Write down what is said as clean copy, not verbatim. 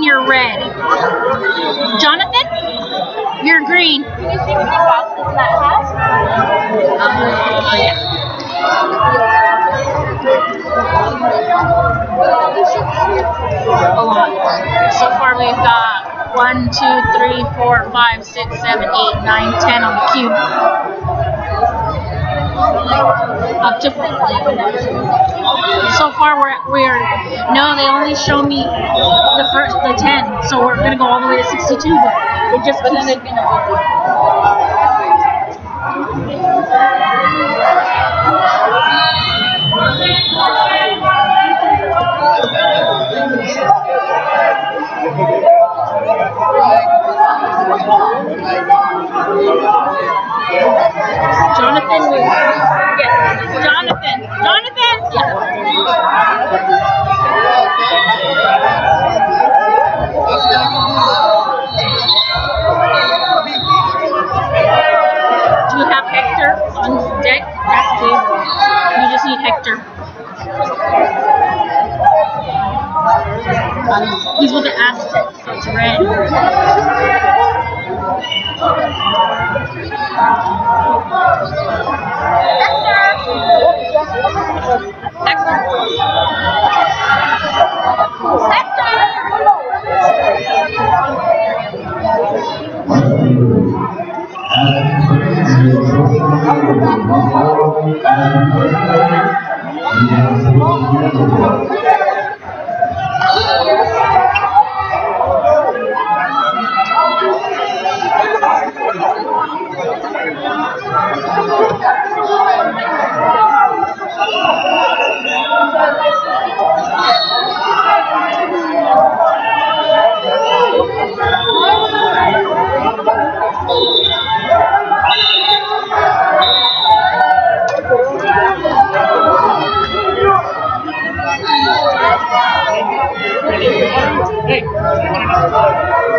you're red. Jonathan, you're green. Can you see how many boxes that has? Yeah. A lot. So far we've got 1, 2, 3, 4, 5, 6, 7, 8, 9, 10 on the cube. Up to so far we're no, they only show me the 10, so we're gonna go all the way to 62, but it just keeps it gonna Jonathan, yes, Jonathan, yeah. Do you have Hector on deck? That's good. You just need Hector. He's with the Aztec, so it's red. Hey,